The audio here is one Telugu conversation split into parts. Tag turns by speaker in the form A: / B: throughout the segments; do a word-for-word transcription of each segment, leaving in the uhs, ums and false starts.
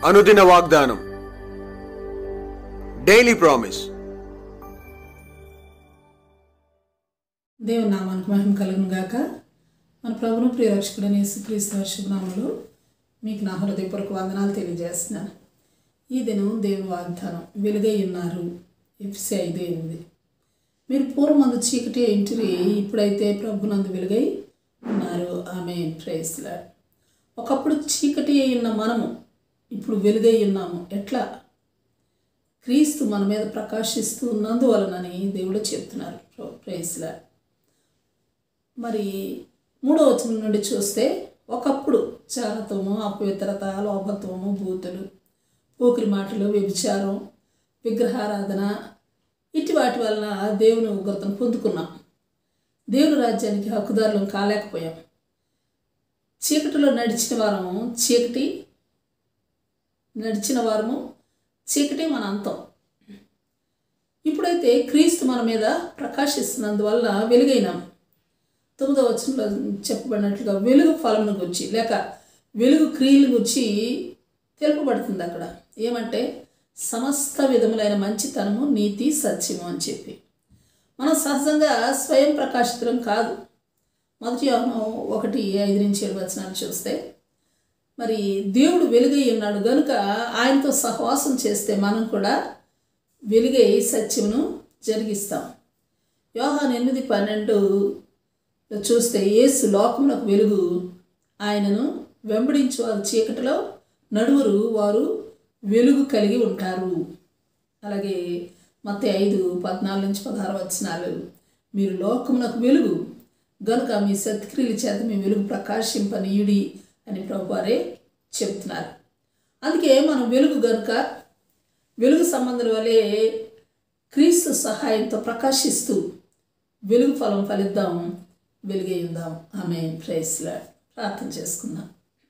A: అనుదిన వాగ్దానం, డైలీ ప్రామిస్.
B: దేవుని నామానికి మహిమ కలుగును గాక. మన ప్రభువును ప్రియరక్షకుడైన యేసుక్రీస్తు శుభనామములో మీకు నా హృదయపూర్వక వందనాలు తెలియజేస్తున్నాను. ఈ దినం దేవుని వాగ్దానం, వెలుగై ఉన్నారు. ఎఫెసీ ఐదు ఎనిమిది. మీరు పూర్వమందు చీకటి ఇంటిరి, ఇప్పుడైతే ప్రభునందు వెలుగై ఉన్నారు. ఆమేన్. Praise Lord. ఒకప్పుడు చీకటి ఉన్న మనము ఇప్పుడు వెలుగై ఉన్నాము. ఎట్లా? క్రీస్తు మన మీద ప్రకాశిస్తూ ఉన్నందువలనని దేవుడు చెప్తున్నారు. Praise Lord. మరి మూడో వచనం నుండి చూస్తే, ఒకప్పుడు చారత్వము, అపవిత్రత, లోభత్వము, బూతులు, పోకిరి మాటలు, వ్యభిచారం, విగ్రహారాధన, ఇటు వాటి వలన దేవుని ఉగ్రతను పొందుకున్నాం. దేవుని రాజ్యానికి హక్కుదారులను కాలేకపోయాం. చీకటిలో నడిచిన వారము చీకటి నడిచిన వారము చీకటి మన అంతం. ఇప్పుడైతే క్రీస్తు మన మీద ప్రకాశిస్తున్నందువల్ల వెలుగైనాం. తొమ్మిదవ వచనంలో చెప్పబడినట్లుగా వెలుగు ఫలమును గురించి లేక వెలుగు క్రియలు గురించి తెలుపబడుతుంది అక్కడ. ఏమంటే సమస్త విధములైన మంచితనము, నీతి, సత్యము అని చెప్పి. మనం సహజంగా స్వయం ప్రకాశితులం కాదు. మొదటి యోహాను ఒకటి ఐదు నుంచి ఏడు వచనాలు చూస్తే, మరి దేవుడు వెలుగై ఉన్నాడు గనుక ఆయనతో సహవాసం చేస్తే మనం కూడా వెలుగై సత్యమును జరిగిస్తాం. యోహాను ఎనిమిది పన్నెండు చూస్తే, యేసు లోకమునకు వెలుగు, ఆయనను వెంబడించు వారు చీకటిలో నడువురు, వారు వెలుగు కలిగి ఉంటారు. అలాగే మత్తయి ఐదు పద్నాలుగు నుంచి పదహారు వచనాలు, మీరు లోకమునకు వెలుగు గనుక మీ సత్క్రియల చేత మీ వెలుగు ప్రకాశింపనీయుడి అని ప్రభువారే చెప్తున్నారు. అందుకే మనం వెలుగు గనుక వెలుగు సంబంధుల వలె క్రీస్తు సహాయంతో ప్రకాశిస్తూ వెలుగు ఫలం ఫలిద్దాం, వెలుగై ఉందాం. ఆమేన్. Praise Lord. ప్రార్థన చేసుకుందాం.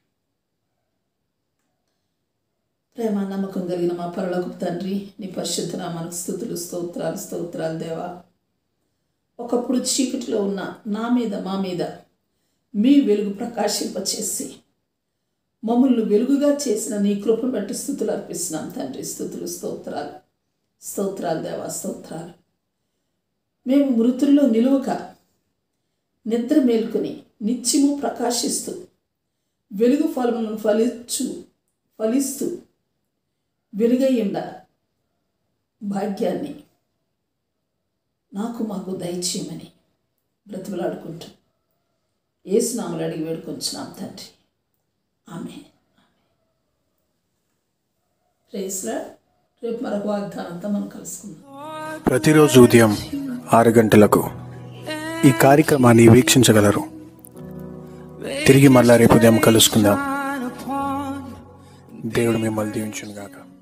B: ప్రేమ నమ్మకం కలిగిన మా పరలోకపు తండ్రి, నీ పరిశుద్ధ నామానికి స్తుతులు, స్తోత్రాలు స్తోత్రాలు దేవా. ఒకప్పుడు చీకటిలో ఉన్న నా మీద మా మీద మీ వెలుగు ప్రకాశింపచేసి మమ్మల్ని వెలుగుగా చేసిన నీ కృపను బట్టి స్తుతులు అర్పిస్తున్నాం తండ్రి. స్తుతులు స్తోత్రాలు స్తోత్రాలు దేవా, స్తోత్రాలు. మేము మృతుల్లో నిలువక నిద్ర మేల్కొని నిత్యము ప్రకాశిస్తూ వెలుగు ఫలములను ఫలించు ఫలిస్తూ వెలుగయ్యుండ భాగ్యాన్ని నాకు మాకు దయచేయమని బ్రతిమలాడుకుంటూ యేసునామములో అడిగి వేడుకొంచున్నాం తండ్రి. ఆమేన్. Praise Lord. రేపు మరొక వాగ్దానంతో మనం కలుసుకుందాం.
A: ప్రతిరోజు ఉదయం ఆరు గంటలకు ఈ కార్యక్రమాన్ని వీక్షించగలరు. తిరిగి మళ్ళా రేపు ఉదయం కలుసుకుందాం. దేవుడు మిమ్మల్ని దీవించును గాక.